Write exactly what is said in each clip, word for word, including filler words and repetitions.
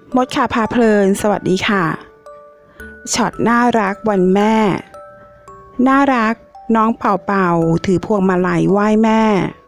มดค่ะพาเพลินสวัสดีค่ะช็อตน่ารักวันแม่น่ารักน้องเป่าเป่าถือพวงมาลัยไหว้แม่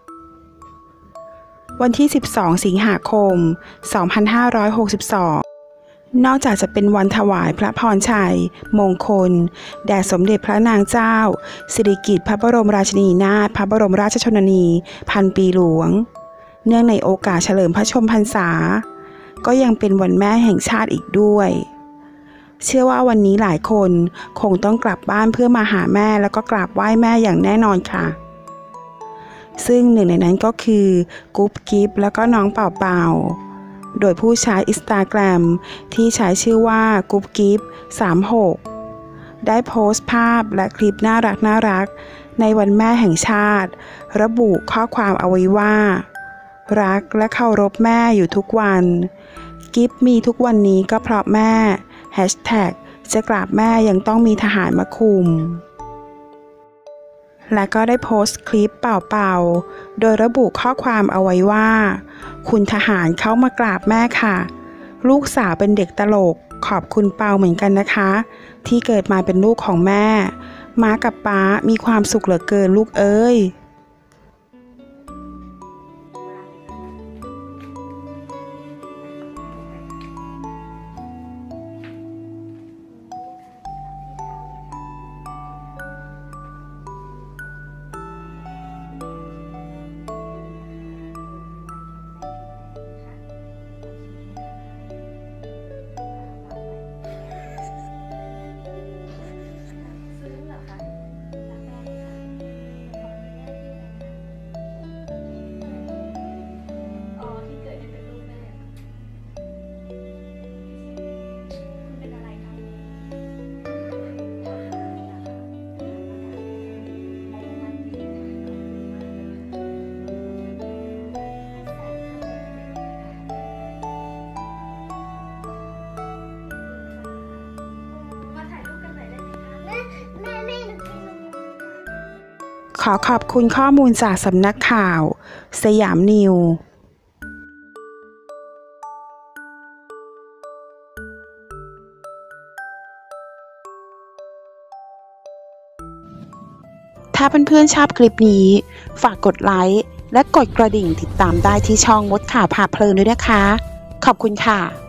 วันที่สิบสองสิงหาคมสองพันห้าร้อยหกสิบสองนอกจากจะเป็นวันถวายพระพรชัยมงคลแด่สมเด็จพระนางเจ้าสิริกิติ์พระบรมราชินีนาถพระบรมราชชนนีพันปีหลวงเนื่องในโอกาสเฉลิมพระชนมพรรษาก็ยังเป็นวันแม่แห่งชาติอีกด้วยเชื่อว่าวันนี้หลายคนคงต้องกลับบ้านเพื่อมาหาแม่แล้วก็กราบไหว้แม่อย่างแน่นอนค่ะซึ่งหนึ่งในนั้นก็คือกุ๊บกิ๊บแล้วก็น้องเป่าเป่าโดยผู้ใช้ อินสตาแกรม ที่ใช้ชื่อว่ากุ๊บกิ๊บสามหกได้โพสต์ภาพและคลิปน่ารักน่ารักในวันแม่แห่งชาติระบุข้อความเอาไว้ว่ารักและเคารพแม่อยู่ทุกวันกิ๊บมีทุกวันนี้ก็เพราะแม่แฮชแท็กจะกราบแม่ยังต้องมีทหารมาคุมและก็ได้โพสต์คลิปเป่าๆโดยระบุข้อความเอาไว้ว่าคุณทหารเข้ามากราบแม่ค่ะลูกสาวเป็นเด็กตลกขอบคุณเปาเหมือนกันนะคะที่เกิดมาเป็นลูกของแม่ม้ากับป๊ามีความสุขเหลือเกินลูกเอ้ยขอขอบคุณข้อมูลจากสำนักข่าวสยามนิวถ้าเพื่อนๆชอบคลิปนี้ฝากกดไลค์และกดกระดิ่งติดตามได้ที่ช่องมดข่าวพาเพลินด้วยนะคะขอบคุณค่ะ